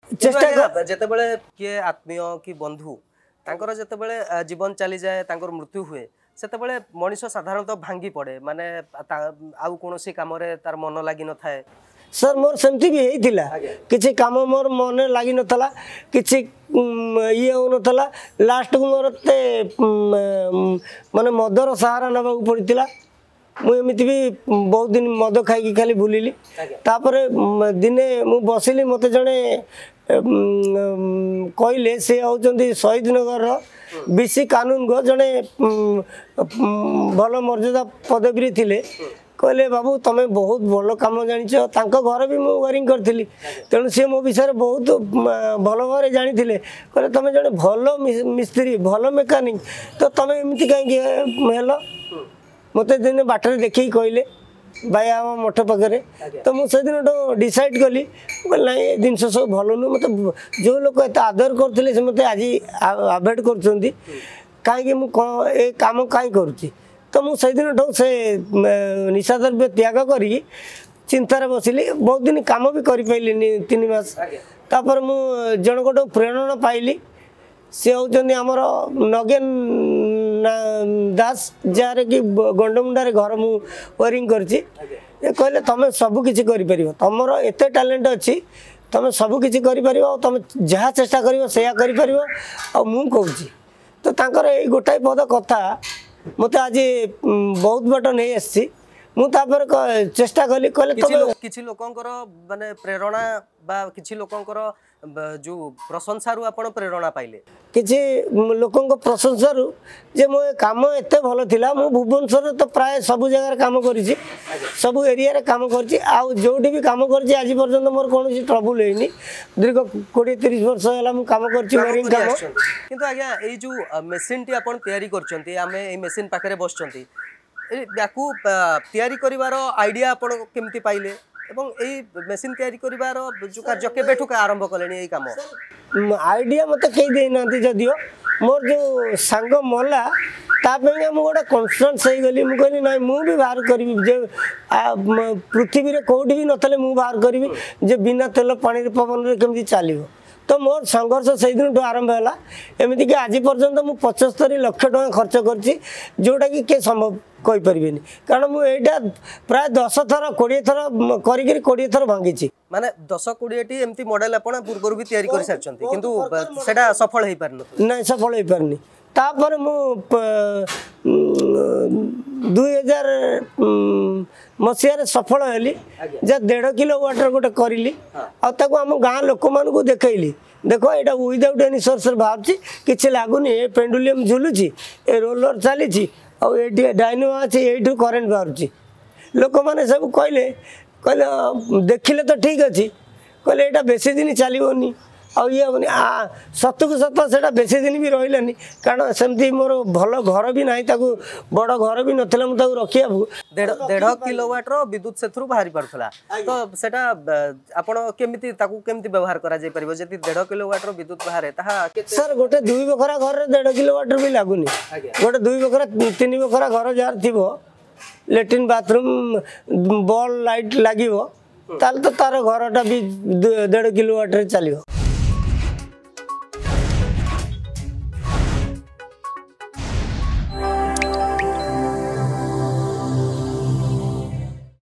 चेष्टा जेतेबेले किए आत्मीय कि बंधु तांकर जेतेबेले जीवन चली जाए तांकर मृत्यु हुए सेतेबेले मनीष साधारणतः भांगी पड़े माने आउ कोनोसी काम रे तार मन लागि न थाए सर मोर सेमती भी होइतिला किछि काम मोर मन लागि नथला किछि ये होनथला लास्ट को मोर ते माने मदर सहारा नबा पड़ितिला मु एमिति भी बहुत दिन मद खाई खाली भूलिली तापर दिने मु बसिली मते जणे कहले से होचंदी शहीद नगर बीसी कानून गो जणे भल मर्यादा पदवी थिले कहले बाबू तुम बहुत भल कम जानिछ तांको घर भी मु वायरिंग करथिली तेणु सी मो विषय बहुत भल भाव जानी कहले तुम जड़े भल मिस्त्री भल मेकानिक तो तुम एमती कहीं हेल मत दिन बाटर देखिए कहले भाई आम मठ पाखे तो मुझे दिन डिसाइड कली ना ये जिन सब भल नुह मत जो लोग एत आदर करते से मत आज आभोड कर कहीं कम कहीं करुँच तो मुझे दिन से निशा द्रव्य त्याग करी चिंतार बसिली बहुत दिन कम भी कर पाइलिनी 3 मास तापर मु जन गोटे प्रेरणा पाइली सी होचंदी आमर नगेन दास जार कि गंडमुंडारे घर मु वायरिंग करछि कहले तुम सब किछि करि परिबो तमरो एते टैलेंट अछि तुम सब किछि करि परिबो तुम जहा चेष्टा करिवो सेया करि परिबो आ मु कहूछि तो तांकर ए गोटाई पद कथा मते आज बहुत बट नहीं आसी मुझे चेष्टा कली कहले किछि लोकंकर माने प्रेरणा बा किछि लोकंकर जो प्रशंसा रु आपण प्रेरणा पाइले किछि लोकंक प्रशंसा रु जे मो काम एते भलो थिला मु भुवनेश्वर तो प्राय सब जगह काम करिछि सब एरिया रे काम करिछि आ जोठी भी काम करिछि आज पर्यंत मोर कोनोसी ट्रबल हेनी दीर्घ 20-30 वर्ष होला मु काम करिछि वायरिंग काम किंतु आज्ञा ए जो मशीन टी आपण तयारी करचंती आमे ए मशीन पाखरे बसचंती याकू तयारी करिवार आइडिया आपण केमती पाइले एवं एई मशीन तयारी करिवार जो कार्य केबेठु का आरंभ कलेनी एई काम आइडिया मते कहि देई नांती जदियो मोर जो संग मला तापे मु गोटे कॉन्फिडेंस हो गली मु कहली ना मु भी बाहर करी जे पृथ्वी रे कोठी भी नथले मु बाहर करी जे बिना तेल पानी रे पवन रे केमती चलिवो तो मोर संघर्ष से दिन आरंभ है एमती कि आज पर्यंत मुझे 75 लाख टका खर्च कर जोटा कि के संभव कहीपरि कारण मुझे प्राय 10 थर 20 थर कर 20 थर भांगी माने 10-20 टी एमती मॉडल आपण पूर्व भी तयारी कर सारछंती किंतु सेटा सफल हे पारन नहीं सफल हे पारनी तापर मु 2000 मसीह सफल हेली जे 1.5 किलो वाटर गोटे करी आम गाँ लोक मान देखली देखो यहाँ विदाउट एनी सोर्स बाहर किसी लगुनि पेंडुलियम झुलुची ए रोलर चली डायनो अच्छी यू करेन्ट बाहर लोक मैंने सब कहले कहले देखिले तो ठीक अच्छे कहले यहाँ बेसी दिन चलनी आउ ये हेनी सतक सत से बेसी दिन भी रही कारण सेमती मोर भल घर भी ना बड़ घर भी नाला मुझे रखा 1.5 किलोवाट विद्युत से बाहरी पार्ला तो सेटा आपण केमिति ताकू केमिति व्यवहार करा जाय परिबो जति 1.5 किलोवाट विद्युत बाहर सर गोटे 2 बखरा घर 1.5 किलोवाट भी लगुनि गोटे 2 बखरा 3 बखरा घर जार थी लैट्रिन बाथरूम बॉल लाइट लगे तो तार घरटा भी 1.5 किलोवाट चलो।